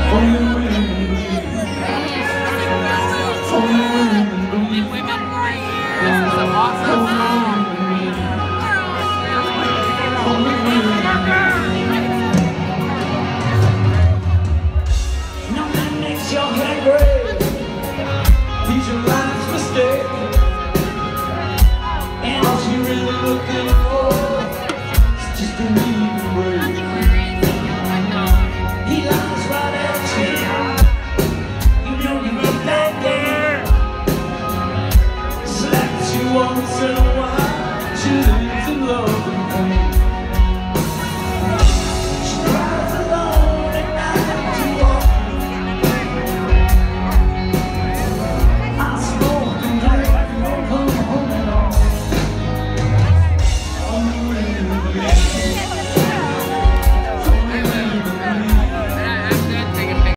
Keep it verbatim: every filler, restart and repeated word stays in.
He's your life's mistake, and all she really looking for is just a leave break. He lies right at you, you know you look like that. Slaps you once and